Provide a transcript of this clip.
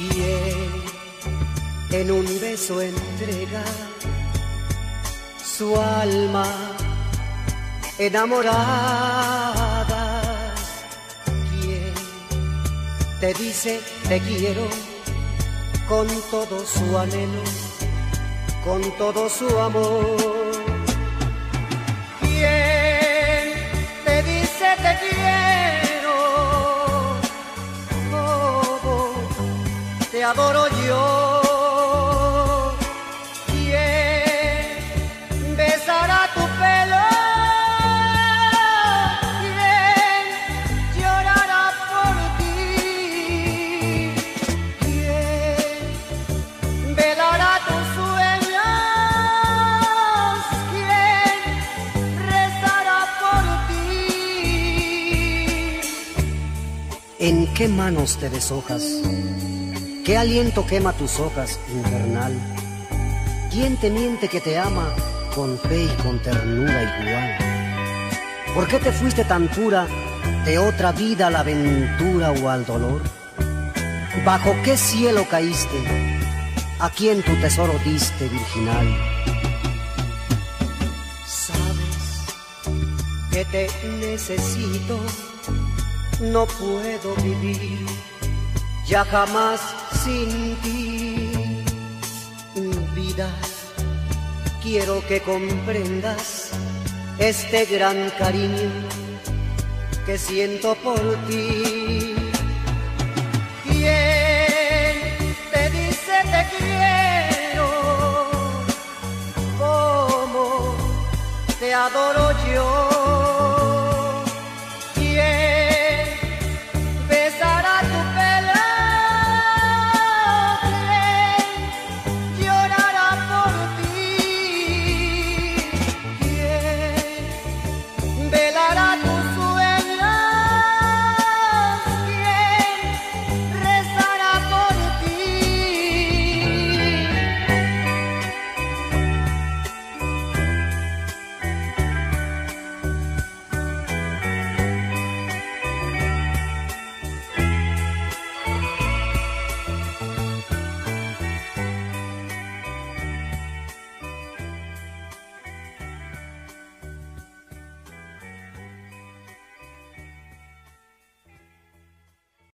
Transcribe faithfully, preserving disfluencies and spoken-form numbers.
quien en un beso entrega su alma enamorada, quien te dice te quiero con todo su anhelo, con todo su amor, quien te dice te quiero, como te adoro yo. ¿En qué manos te deshojas? ¿Qué aliento quema tus hojas, infernal? ¿Quién te miente que te ama con fe y con ternura igual? ¿Por qué te fuiste tan pura de otra vida a la aventura o al dolor? ¿Bajo qué cielo caíste? ¿A quién tu tesoro diste, virginal? Sabes que te necesito, no puedo vivir ya jamás sin ti. Vida, quiero que comprendas este gran cariño que siento por ti. ¿Quién te dice te quiero? ¿Cómo te adoro?